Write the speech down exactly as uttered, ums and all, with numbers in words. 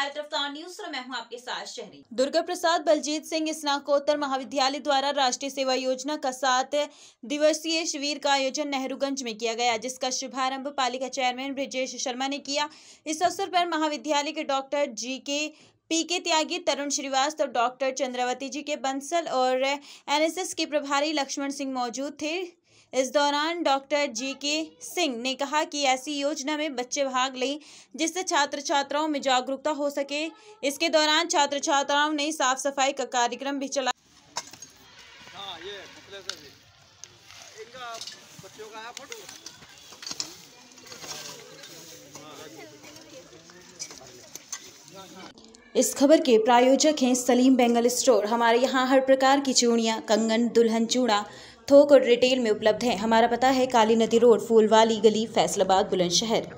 भारत रफ्तार न्यूज और मैं हूं आपके साथ शहरी। दुर्गा प्रसाद बलजीत सिंह स्नातकोत्तर महाविद्यालय द्वारा राष्ट्रीय सेवा योजना का सात दिवसीय शिविर का आयोजन नेहरूगंज में किया गया, जिसका शुभारंभ पालिका चेयरमैन ब्रिजेश शर्मा ने किया। इस अवसर पर महाविद्यालय के डॉक्टर जी K P K Tyagi, Tarun Srivastava, doctor Chandravati G K Bansal और एनएसएस के प्रभारी लक्ष्मण सिंह मौजूद थे। इस दौरान डॉक्टर जी के सिंह ने कहा कि ऐसी योजना में बच्चे भाग लें जिससे छात्र छात्राओं में जागरूकता हो सके। इसके दौरान छात्र छात्राओं ने साफ सफाई का कार्यक्रम भी चलाया। हाँ, ये से भी। इनका बच्चों का है फोटो। इस खबर के प्रायोजक हैं सलीम बेंगल स्टोर। हमारे यहाँ हर प्रकार की चूड़ियाँ, कंगन, दुल्हन चूड़ा थोक और रिटेल में उपलब्ध है। हमारा पता है काली नदी रोड, फूलवाली गली, फैसलाबाद, बुलंदशहर।